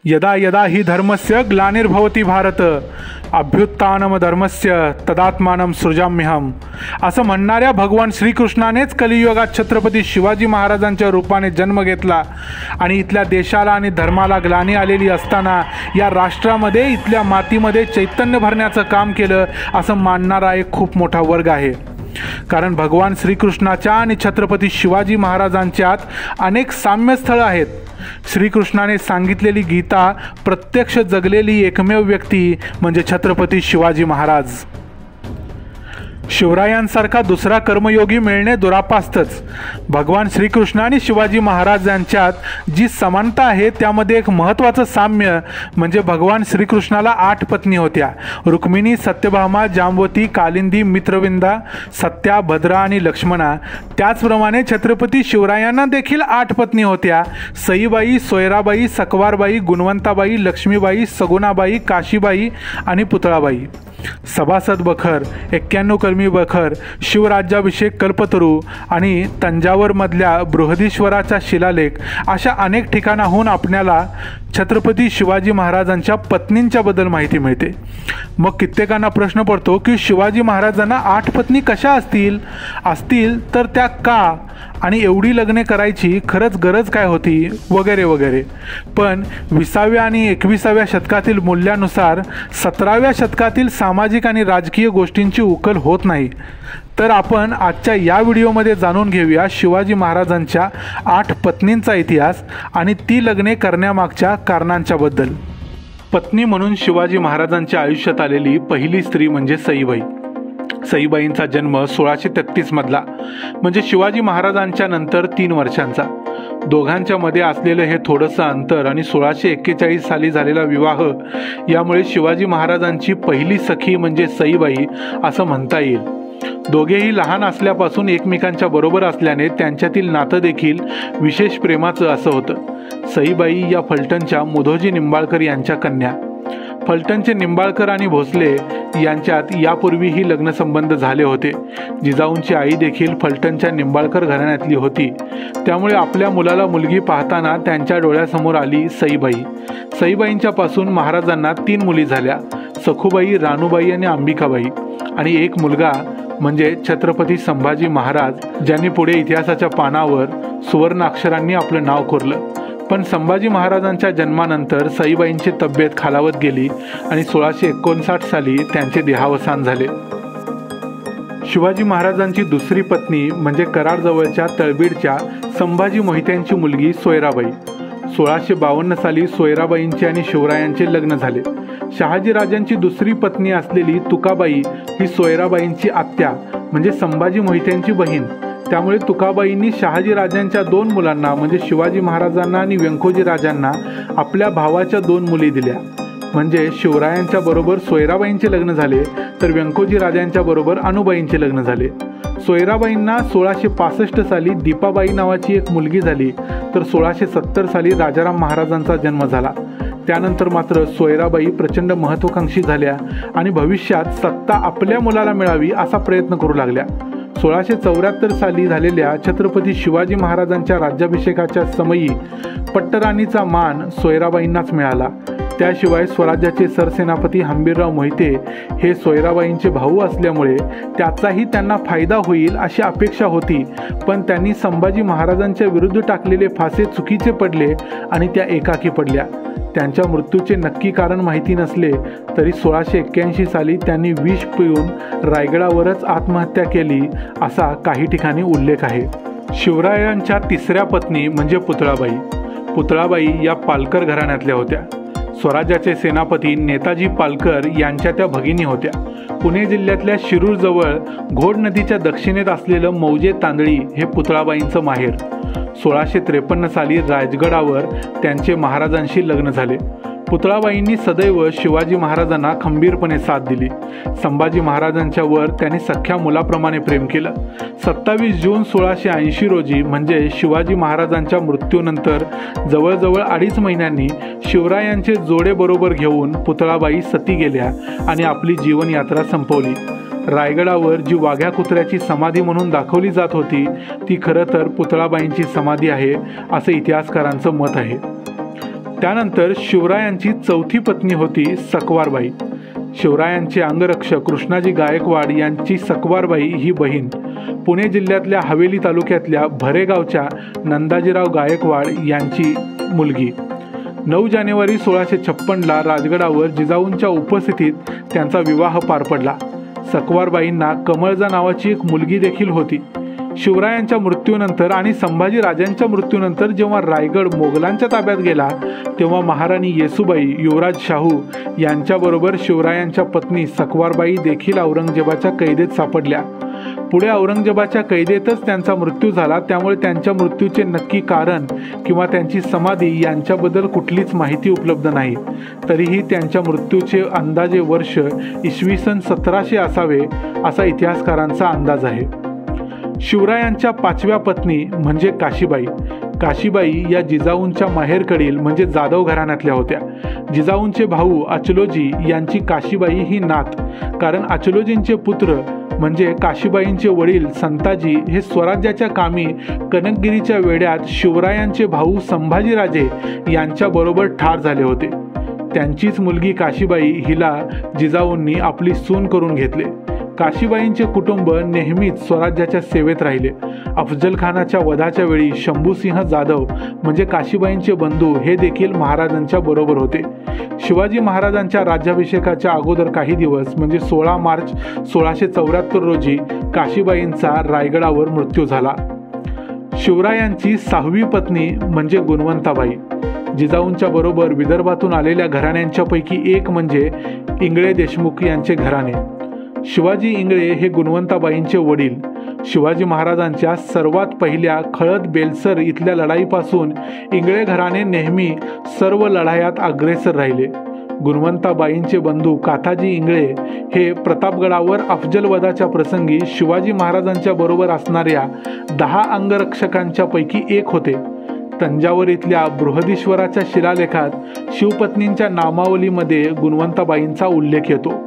यदा यदा हि धर्मस्य ग्लानिर्भवति भारत अभ्युत्थानम धर्मस्य तदात्मानं सृजाम्यहम असं म्हणणाऱ्या भगवान श्रीकृष्णानेच कलियुगात छत्रपती शिवाजी महाराजांच्या रूपाने जन्म घेतला आणि इथल्या देशाला आणि धर्माला ग्लानी आलेली असताना या राष्ट्रामध्ये इथल्या मातीमध्ये चैतन्य भरण्याचं काम केलं असं मानणारा एक खूप मोठा वर्ग आहे। कारण भगवान श्रीकृष्णाच्या आणि छत्रपती शिवाजी महाराजांच्यात अनेक साम्यस्थळं आहेत। श्रीकृष्णाने सांगितलेली गीता प्रत्यक्ष जगलेली एकमेव व्यक्ती म्हणजे छत्रपती शिवाजी महाराज। शिवरायांसारखा दुसरा कर्मयोगी मिळणे दुरापास्तच। भगवान श्रीकृष्ण आणि शिवाजी महाराज यांच्यात जी समानता आहे त्यामध्ये एक महत्त्वाचं साम्य म्हणजे भगवान श्रीकृष्णाला 8 पत्नी होत्या। रुक्मिणी, सत्यभामा, जांबवती, कालिंदी, मित्रविंदा, सत्या, भद्रा आणि लक्ष्मणा। त्याचप्रमाणे छत्रपती शिवरायांना देखील 8 पत्नी होत्या। सईबाई, सोयराबाई, सकवारबाई, गुणवंताबाई, लक्ष्मीबाई, सगुणाबाई, काशीबाई आणि पुतळाबाई। सभासद बखर, 91 कलमी बखर, शिवराज्याभिषेक कल्पतरू आणि तंजावरमधल्या बृहदीश्वराचा शिलालेख अशा अनेक ठिकाणाहून आपल्याला छत्रपती शिवाजी महाराजांच्या पत्नींच्याबद्दल माहिती मिळते। मग कित्येकांना प्रश्न पडतो की शिवाजी महाराजांना 8 पत्नी कशा असतील तर त्या का आणि एवढी लग्ने करायची खरंच गरज काय होती वगैरे वगैरे। पण 20व्या आणि 21व्या शतकातील मूल्यानुसार 17व्या शतकातील सामाजिक आणि राजकीय गोष्टींची उकल होत नाही। तर आपण आजच्या या व्हिडिओमध्ये जाणून घेऊया शिवाजी महाराजांच्या 8 पत्नींचा इतिहास आणि ती लग्ने करण्यामागच्या कारणांच्याबद्दल। पत्नी म्हणून शिवाजी महाराजांच्या आयुष्यात आलेली पहिली स्त्री म्हणजे सईबाई। सईबाईंचा जन्म 1633 मधला म्हणजे शिवाजी महाराजांच्या नंतर 3 वर्षांचा। दोघांच्या मध्ये असलेलं हे थोडंसं अंतर आणि 1641 साली झालेला विवाह यामुळे शिवाजी महाराजांची पहिली सखी म्हणजे सईबाई असं म्हणता येईल। दोघेही लहान असल्यापासून एकमेकांच्या बरोबर असल्याने त्यांच्यातील नातं देखील विशेष प्रेमाचं असं होतं। सईबाई या फलटणच्या मुधोजी निंबाळकर यांच्या कन्या। फलटणचे निंबाळकर आणि भोसले यांच्यात यापूर्वीही लग्नसंबंध झाले होते। जिजाऊंची आई देखील फलटणच्या निंबाळकर घराण्यातली होती। त्यामुळे आपल्या मुलाला मुलगी पाहताना त्यांच्या डोळ्यासमोर आली सईबाई। सईबाईंच्या पासून महाराजांना 3 मुली झाल्या, सखूबाई, रानूबाई आणि अंबिकाबाई आणि एक मुलगा म्हणजे छत्रपती संभाजी महाराज, ज्यांनी पुढे इतिहासाच्या पानावर सुवर्ण अक्षरांनी आपलं नाव कोरलं। पण संभाजी महाराजांच्या जन्मानंतर सईबाईंची तब्येत खालावत गेली आणि 1659 साली त्यांचे देहावसान झाले। शिवाजी महाराजांची दुसरी पत्नी म्हणजे कराडजवळच्या तळबीडच्या संभाजी मोहित्यांची मुलगी सोयराबाई। 1652 साली सोयराबाईंचे आणि शिवरायांचे लग्न झाले। शहाजीराजांची दुसरी पत्नी असलेली तुकाबाई ही सोयराबाईंची आत्या म्हणजे संभाजी मोहित्यांची बहीण। त्यामुळे तुकाबाईंनी शहाजीराजांच्या 2 मुलांना म्हणजे शिवाजी महाराजांना आणि व्यंकोजी राजांना आपल्या भावाच्या 2 मुली दिल्या। म्हणजे शिवरायांच्या बरोबर सोयराबाईंचे लग्न झाले तर व्यंकोजी राजांच्या बरोबर अनुबाईंचे लग्न झाले। सोयराबाईंना 1665 साली दीपाबाई नावाची एक मुलगी झाली तर 1670 साली राजाराम महाराजांचा जन्म झाला। त्यानंतर मात्र सोयराबाई प्रचंड महत्त्वाकांक्षी झाल्या आणि भविष्यात सत्ता आपल्या मुलाला मिळावी असा प्रयत्न करू लागल्या। 1674 साली झालेल्या छत्रपती शिवाजी महाराजांच्या राज्याभिषेकाच्या समयी पट्टराणीचा मान सोयराबाईंनाच मिळाला। त्याशिवाय स्वराज्याचे सरसेनापती हंबीरराव मोहिते हे सोयराबाईंचे भाऊ असल्यामुळे त्याचाही त्यांना फायदा होईल अशी अपेक्षा होती। पण त्यांनी संभाजी महाराजांच्या विरुद्ध टाकलेले फासे चुकीचे पडले आणि त्या एकाकी पडल्या। त्यांच्या मृत्यूचे नक्की कारण माहिती नसले तरी 1681 साली त्यांनी विष पिऊन रायगडावरच आत्महत्या केली असा काही ठिकाणी उल्लेख आहे। शिवरायांच्या तिसऱ्या पत्नी म्हणजे पुतळाबाई। पुतळाबाई या पालकर घराण्यातल्या होत्या। स्वराज्याचे सेनापती नेताजी पालकर यांच्या त्या भगिनी होत्या। पुणे जिल्ह्यातल्या शिरूरजवळ घोड नदीच्या दक्षिणेत असलेलं मौजे तांदळी हे पुतळाबाईंचं माहेर। 1653 साली राजगडावर त्यांचे महाराजांशी लग्न झाले। पुतळाबाईंनी सदैव शिवाजी महाराजांना खंबीरपणे साथ दिली। संभाजी महाराजांच्या वर त्यांनी सख्या मुलाप्रमाणे प्रेम केलं। 27 जून 1680 रोजी म्हणजे शिवाजी महाराजांच्या मृत्यूनंतर जवळजवळ 2.5 महिन्यांनी शिवरायांचे जोडे बरोबर घेऊन पुतळाबाई सती गेल्या आणि आपली जीवनयात्रा संपवली। रायगडावर जी वाघ्या कुत्र्याची समाधी म्हणून दाखवली जात होती ती खरं तर पुतळाबाईंची समाधी आहे असं इतिहासकारांचं मत आहे। त्यानंतर शिवरायांची चौथी पत्नी होती सकवारबाई. शिवरायांचे अंगरक्षक कृष्णाजी गायकवाड यांची सकवारबाई ही बहीण पुणे जिल्ह्यातल्या हवेली तालुक्यातल्या भरे गावच्या नंदाजीराव गायकवाड यांची मुलगी. 9 जानेवारी 1656ला राजगडावर जिजाऊंच्या उपस्थितीत त्यांचा विवाह पार पडला. सकवारबाईंना कमळजा नावाची एक मुलगी देखील होती. शिवरायांच्या मृत्यूनंतर आणि संभाजी राजांच्या मृत्यूनंतर जेव्हा रायगड मोगलांच्या ताब्यात गेला तेव्हा महाराणी येसूबाई, युवराज शाहू यांच्याबरोबर शिवरायांच्या पत्नी सकवारबाई देखील औरंगजेबाच्या कैदेत सापडल्या. पुढे औरंगजेबाच्या कैदेतच त्यांचा मृत्यू झाला. त्यामुळे त्यांच्या मृत्यूचे नक्की कारण किंवा त्यांची समाधी यांच्याबद्दल कुठलीच माहिती उपलब्ध नाही. तरीही त्यांच्या मृत्यूचे अंदाजे वर्ष इसवी सन 1700 असावे असा इतिहासकारांचा अंदाज आहे. शिवरायांच्या 5व्या पत्नी म्हणजे काशीबाई. काशीबाई या जिजाऊंच्या माहेरकडील म्हणजे जाधव घराण्यातल्या होत्या. जिजाऊंचे भाऊ अचलोजी यांची काशीबाई ही नात, कारण अचलोजींचे पुत्र म्हणजे काशीबाईंचे वडील संताजी हे स्वराज्याच्या कामी कनकगिरीच्या वेढ्यात शिवरायांचे भाऊ संभाजीराजे यांच्याबरोबर ठार झाले होते. त्यांचीच मुलगी काशीबाई हिला जिजाऊंनी आपली सून करून घेतले. काशीबाईंचे कुटुंब नेहमीच स्वराज्याच्या सेवेत राहिले. अफजल खानाच्या वधाच्या वेळी शंभूसिंह जाधव म्हणजे काशीबाईंचे बंधू हे देखील महाराजांच्या बरोबर होते. शिवाजी महाराजांच्या राज्याभिषेकाच्या अगोदर काही दिवस म्हणजे 16 मार्च 1674 रोजी काशीबाईंचा रायगडावर मृत्यू झाला. शिवरायांची 6वी पत्नी म्हणजे गुणवंताबाई. जिजाऊंच्या बरोबर विदर्भातून आलेल्या घराण्यांच्यापैकी एक म्हणजे इंगळे देशमुख यांचे घराणे. शिवाजी इंगळे हे गुणवंताबाईंचे वडील. शिवाजी महाराजांच्या सर्वात पहिल्या खळद बेलसर इथल्या लढाईपासून इंगळे घराणे नेहमी सर्व लढायात अग्रेसर राहिले. गुणवंताबाईंचे बंधू काथाजी इंगळे हे प्रतापगडावर अफजलवधाच्या प्रसंगी शिवाजी महाराजांच्या बरोबर असणाऱ्या 10 अंगरक्षकांच्या पैकी एक होते. तंजावर इथल्या बृहदीश्वराच्या शिलालेखात शिवपत्नींच्या नामावलीमध्ये गुणवंताबाईंचा उल्लेख येतो.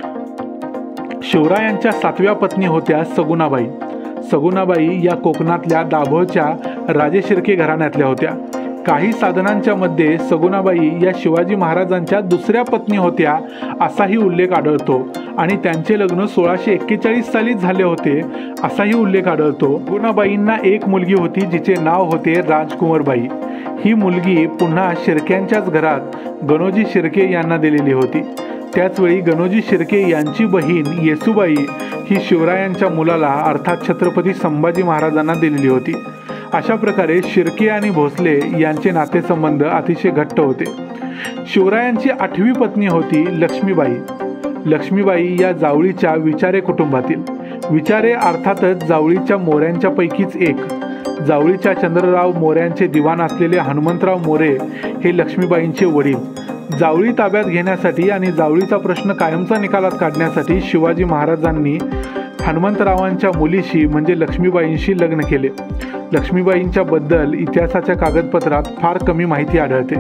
शिवरायांच्या 7व्या पत्नी होत्या सगुणाबाई. सगुणाबाई या कोकणातल्या दाभोळच्या राजे शिर्के घराण्यातल्या होत्या. काही साधनांच्या मध्ये सगुणाबाई या शिवाजी महाराजांच्या दुसऱ्या पत्नी होत्या असाही उल्लेख आढळतो आणि त्यांचे लग्न 1641 साली झाले होते असाही उल्लेख आढळतो. सगुणाबाईंना एक मुलगी होती जिचे नाव होते राजकुंवरबाई. ही मुलगी पुन्हा शिर्क्यांच्याच घरात गणोजी शिर्के यांना दिलेली होती. त्याचवेळी गणोजी शिर्के यांची बहीण येसूबाई ही शिवरायांच्या मुलाला अर्थात छत्रपती संभाजी महाराजांना दिलेली होती. अशा प्रकारे शिर्के आणि भोसले यांचे नातेसंबंध अतिशय घट्ट होते. शिवरायांची 8वी पत्नी होती लक्ष्मीबाई. लक्ष्मीबाई या जावळीच्या विचारे कुटुंबातील. विचारे अर्थातच जावळीच्या मोऱ्यांच्या पैकीच एक. जावळीच्या चंद्रराव मोऱ्यांचे दिवाण असलेले हनुमंतराव मोरे हे लक्ष्मीबाईंचे वडील. जावळी ताब्यात घेण्यासाठी आणि जावळीचा प्रश्न कायमचा निकालात काढण्यासाठी शिवाजी महाराजांनी हनुमंतरावांच्या मुलीशी म्हणजे लक्ष्मीबाईंशी लग्न केले. लक्ष्मीबाईंच्या बद्दल इतिहासाच्या कागदपत्रात फार कमी माहिती आढळते.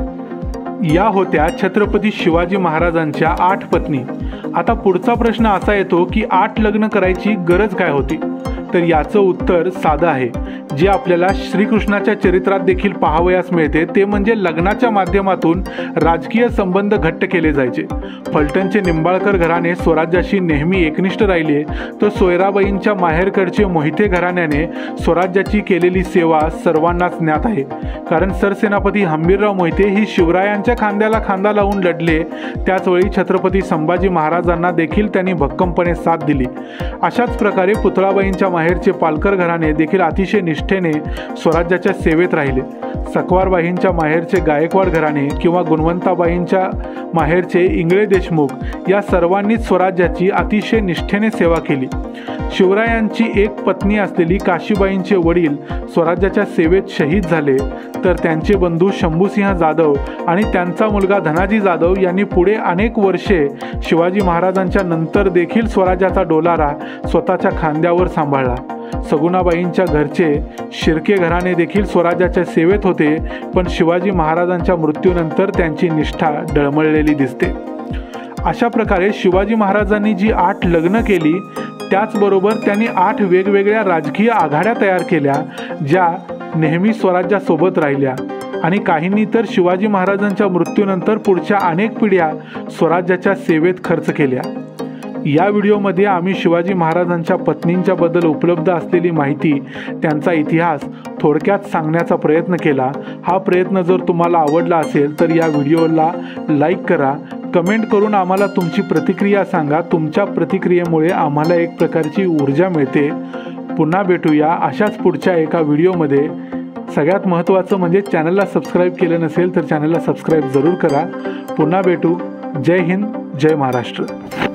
या होत्या छत्रपती शिवाजी महाराजांच्या 8 पत्नी. आता पुढचा प्रश्न असा येतो की 8 लग्न करायची गरज काय होती? तर याचं उत्तर साधं आहे, जे आपल्याला श्रीकृष्णाच्या चरित्रात देखील पाहावयास मिळते. ते म्हणजे लग्नाच्या माध्यमातून राजकीय संबंध घट्ट केले जायचे. फलटणचे निंबाळकर घराणे स्वराज्याशी नेहमी एकनिष्ठ राहिले, तर सोयराबाईंच्या माहेरकडचे मोहिते घराण्याने स्वराज्याची केलेली सेवा सर्वांनाच ज्ञात आहे. कारण सरसेनापती हंबीरराव मोहिते ही शिवरायांच्या खांद्याला खांदा लावून लढले. त्याचवेळी छत्रपती संभाजी महाराजांना देखील त्यांनी भक्कमपणे साथ दिली. अशाच प्रकारे पुतळाबाईंच्या माहेरचे पालकर घराणे देखील अतिशय निष्ठेने स्वराज्याच्या सेवेत राहिले. सकवारबाईंच्या माहेरचे गायकवाड घराणे किंवा गुणवंताबाईंच्या माहेरचे इंगळे देशमुख या सर्वांनीच स्वराज्याची अतिशय निष्ठेने सेवा केली. शिवरायांची एक पत्नी असलेली काशीबाईंचे वडील स्वराज्याच्या सेवेत शहीद झाले, तर त्यांचे बंधू शंभूसिंह जाधव आणि त्यांचा मुलगा धनाजी जाधव यांनी पुढे अनेक वर्षे शिवाजी महाराजांच्या नंतर देखील स्वराज्याचा डोलारा स्वतःच्या खांद्यावर सांभाळला. सगुणाबाईंच्या घरचे शिर्के घराणे देखील स्वराज्याच्या सेवेत होते, पण शिवाजी महाराजांच्या मृत्यूनंतर त्यांची निष्ठा डळमळलेली दिसते. अशा प्रकारे शिवाजी महाराजांनी जी 8 लग्न केली, त्याचबरोबर त्यांनी 8 वेगवेगळ्या राजकीय आघाड्या तयार केल्या, ज्या नेहमी स्वराज्यासोबत राहिल्या. आणि काहींनी तर शिवाजी महाराजांच्या मृत्यूनंतर पुढच्या अनेक पिढ्या स्वराज्याच्या सेवेत खर्च केल्या। या व्हिडिओमध्ये आम्ही शिवाजी महाराजांच्या पत्नींच्या बद्दल उपलब्ध असलेली माहिती, त्यांचा इतिहास थोडक्यात सांगण्याचा प्रयत्न केला। हा प्रयत्न जर तुम्हाला आवडला असेल तर या व्हिडिओला लाईक करा, कमेंट करून आम्हाला तुमची प्रतिक्रिया सांगा। तुमच्या प्रतिक्रियेमुळे आम्हाला एक प्रकारची ऊर्जा मिळते। पुन्हा भेटूया अशाच पुढच्या एका व्हिडिओमध्ये। सगळ्यात महत्त्वाचं म्हणजे चॅनलला सबस्क्राईब केलं नसेल तर चॅनलला सबस्क्राईब जरूर करा। पुन्हा भेटू। जय हिंद, जय महाराष्ट्र।